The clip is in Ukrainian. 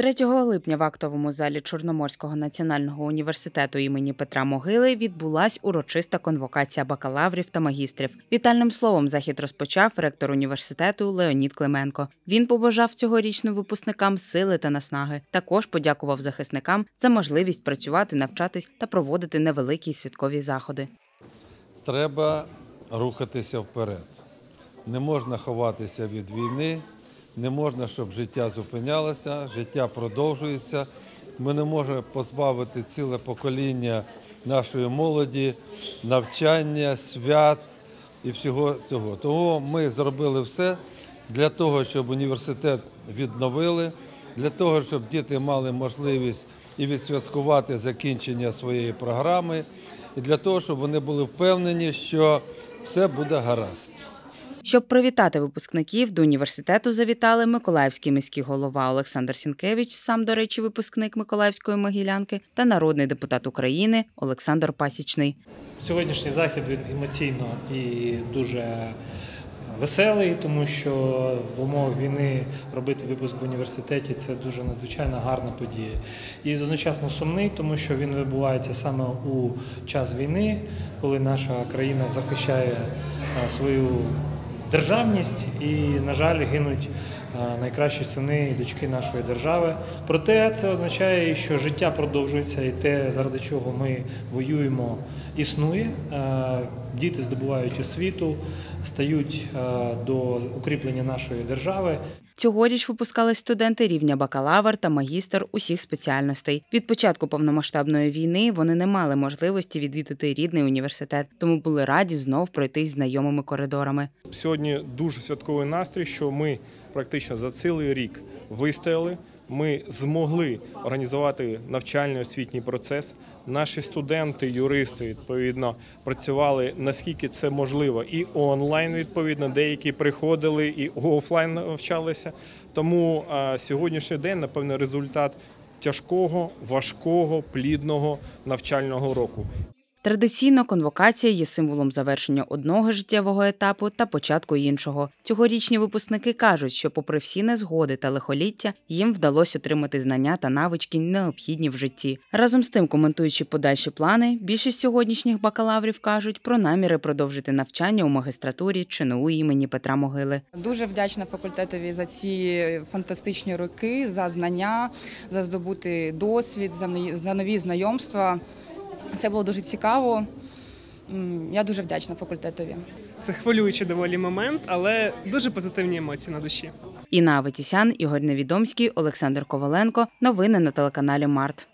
3 липня в актовому залі Чорноморського національного університету імені Петра Могили відбулась урочиста конвокація бакалаврів та магістрів. Вітальним словом захід розпочав ректор університету Леонід Клименко. Він побажав цьогорічним випускникам сили та наснаги. Також подякував захисникам за можливість працювати, навчатись та проводити невеликі святкові заходи. Треба рухатися вперед. Не можна ховатися від війни. Не можна, щоб життя зупинялося, життя продовжується. Ми не можемо позбавити ціле покоління нашої молоді, навчання, свят і всього цього. Тому ми зробили все для того, щоб університет відновили, для того, щоб діти мали можливість і відсвяткувати закінчення своєї програми, і для того, щоб вони були впевнені, що все буде гаразд. Щоб привітати випускників, до університету завітали Миколаївський міський голова Олександр Сінкевич, сам, до речі, випускник Миколаївської Могилянки, та народний депутат України Олександр Пасічний. Сьогоднішній захід емоційно і дуже веселий, тому що в умовах війни робити випуск в університеті – це дуже надзвичайно гарна подія. І одночасно сумний, тому що він відбувається саме у час війни, коли наша країна захищає свою державність і, на жаль, гинуть найкращі сини і дочки нашої держави. Проте це означає, що життя продовжується і те, заради чого ми воюємо, існує. Діти здобувають освіту, стають до укріплення нашої держави. Цьогоріч випускались студенти рівня бакалавр та магістр усіх спеціальностей. Від початку повномасштабної війни вони не мали можливості відвідати рідний університет, тому були раді знов пройтись знайомими коридорами. Сьогодні дуже святковий настрій, що ми практично за цілий рік вистояли, ми змогли організувати навчальний освітній процес. Наші студенти, юристи, відповідно, працювали наскільки це можливо і онлайн, відповідно, деякі приходили і офлайн навчалися. Тому сьогоднішній день, напевно, результат тяжкого, важкого, плідного навчального року. Традиційно конвокація є символом завершення одного життєвого етапу та початку іншого. Цьогорічні випускники кажуть, що попри всі незгоди та лихоліття, їм вдалося отримати знання та навички, необхідні в житті. Разом з тим, коментуючи подальші плани, більшість сьогоднішніх бакалаврів кажуть про наміри продовжити навчання у магістратурі ЧНУ імені Петра Могили. Дуже вдячна факультетові за ці фантастичні роки, за знання, за здобути досвід, за нові знайомства. Це було дуже цікаво. Я дуже вдячна факультетові. Це хвилюючий доволі момент, але дуже позитивні емоції на душі. Інна Аветісян, Ігор Невідомський, Олександр Коваленко. Новини на телеканалі Март.